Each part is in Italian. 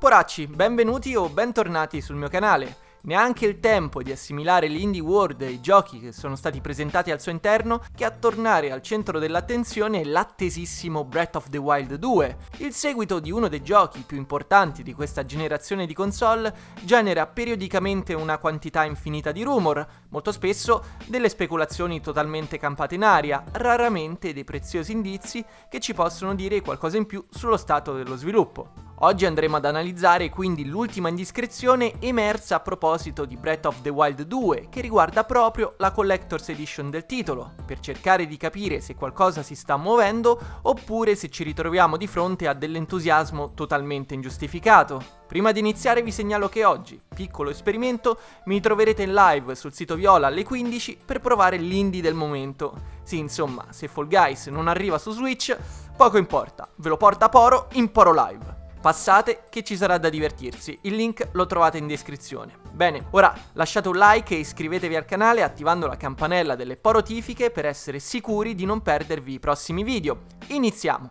Poracci, benvenuti o bentornati sul mio canale. Neanche il tempo di assimilare l'indie world e i giochi che sono stati presentati al suo interno che a tornare al centro dell'attenzione è l'attesissimo Breath of the Wild 2. Il seguito di uno dei giochi più importanti di questa generazione di console genera periodicamente una quantità infinita di rumor, molto spesso delle speculazioni totalmente campate in aria, raramente dei preziosi indizi che ci possono dire qualcosa in più sullo stato dello sviluppo. Oggi andremo ad analizzare quindi l'ultima indiscrezione emersa a proposito di Breath of the Wild 2, che riguarda proprio la Collector's Edition del titolo, per cercare di capire se qualcosa si sta muovendo oppure se ci ritroviamo di fronte a dell'entusiasmo totalmente ingiustificato. Prima di iniziare vi segnalo che oggi, piccolo esperimento, mi troverete in live sul sito Viola alle 15 per provare l'indie del momento. Sì, insomma, se Fall Guys non arriva su Switch, poco importa, ve lo porta Poro in Poro Live. Passate che ci sarà da divertirsi, il link lo trovate in descrizione. Bene, ora lasciate un like e iscrivetevi al canale attivando la campanella delle porotifiche per essere sicuri di non perdervi i prossimi video. Iniziamo!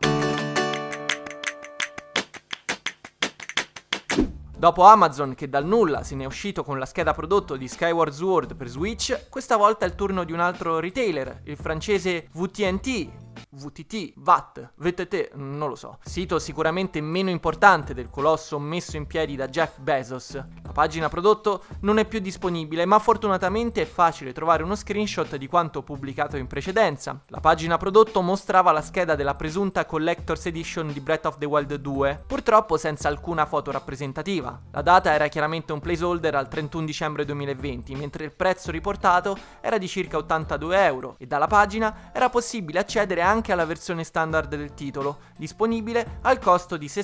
Dopo Amazon che dal nulla se ne è uscito con la scheda prodotto di Skyward Sword per Switch, questa volta è il turno di un altro retailer, il francese VTT, non lo so. Sito sicuramente meno importante del colosso messo in piedi da Jeff Bezos. La pagina prodotto non è più disponibile, ma fortunatamente è facile trovare uno screenshot di quanto pubblicato in precedenza. La pagina prodotto mostrava la scheda della presunta Collector's Edition di Breath of the Wild 2, purtroppo senza alcuna foto rappresentativa. La data era chiaramente un placeholder al 31 dicembre 2020, mentre il prezzo riportato era di circa 82 euro e dalla pagina era possibile accedere anche alla versione standard del titolo, disponibile al costo di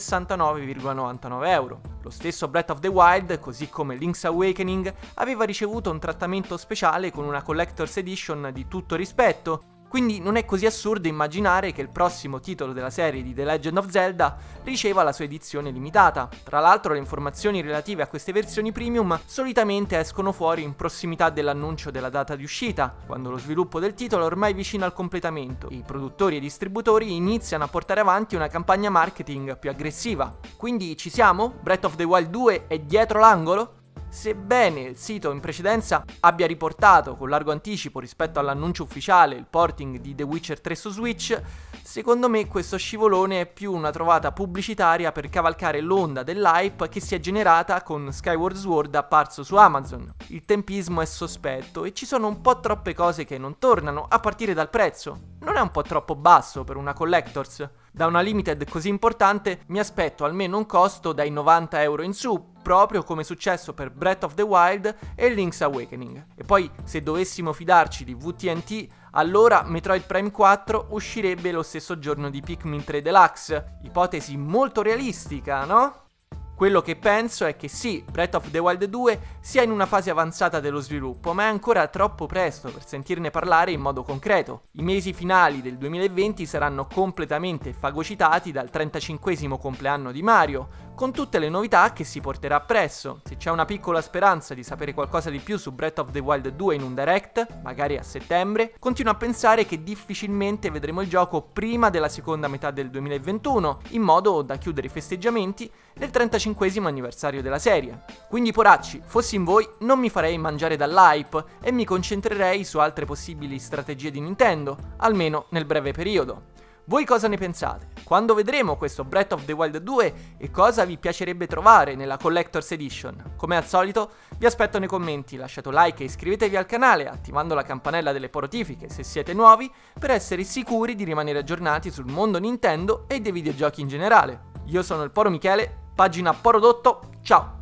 69,99 euro. Lo stesso Breath of the Wild, così come Link's Awakening, aveva ricevuto un trattamento speciale con una Collector's Edition di tutto rispetto, quindi non è così assurdo immaginare che il prossimo titolo della serie di The Legend of Zelda riceva la sua edizione limitata. Tra l'altro le informazioni relative a queste versioni premium solitamente escono fuori in prossimità dell'annuncio della data di uscita, quando lo sviluppo del titolo è ormai vicino al completamento e i produttori e distributori iniziano a portare avanti una campagna marketing più aggressiva. Quindi ci siamo? Breath of the Wild 2 è dietro l'angolo? Sebbene il sito in precedenza abbia riportato con largo anticipo rispetto all'annuncio ufficiale il porting di The Witcher 3 su Switch, secondo me questo scivolone è più una trovata pubblicitaria per cavalcare l'onda dell'hype che si è generata con Skyward Sword apparso su Amazon. Il tempismo è sospetto e ci sono un po' troppe cose che non tornano, a partire dal prezzo. Non è un po' troppo basso per una Collector's? Da una limited così importante mi aspetto almeno un costo dai 90 euro in su, proprio come è successo per Breath of the Wild e Link's Awakening. E poi, se dovessimo fidarci di VTT, allora Metroid Prime 4 uscirebbe lo stesso giorno di Pikmin 3 Deluxe. Ipotesi molto realistica, no? Quello che penso è che sì, Breath of the Wild 2 sia in una fase avanzata dello sviluppo, ma è ancora troppo presto per sentirne parlare in modo concreto. I mesi finali del 2020 saranno completamente fagocitati dal 35esimo compleanno di Mario, con tutte le novità che si porterà appresso. Se c'è una piccola speranza di sapere qualcosa di più su Breath of the Wild 2 in un direct, magari a settembre, continuo a pensare che difficilmente vedremo il gioco prima della seconda metà del 2021, in modo da chiudere i festeggiamenti del 35esimo anniversario della serie. Quindi poracci, fossi in voi non mi farei mangiare dall'hype e mi concentrerei su altre possibili strategie di Nintendo, almeno nel breve periodo. Voi cosa ne pensate? Quando vedremo questo Breath of the Wild 2 e cosa vi piacerebbe trovare nella Collector's Edition? Come al solito vi aspetto nei commenti, lasciate un like e iscrivetevi al canale attivando la campanella delle porotifiche se siete nuovi per essere sicuri di rimanere aggiornati sul mondo Nintendo e dei videogiochi in generale. Io sono il Poro Michele, pagina Porodotto, ciao!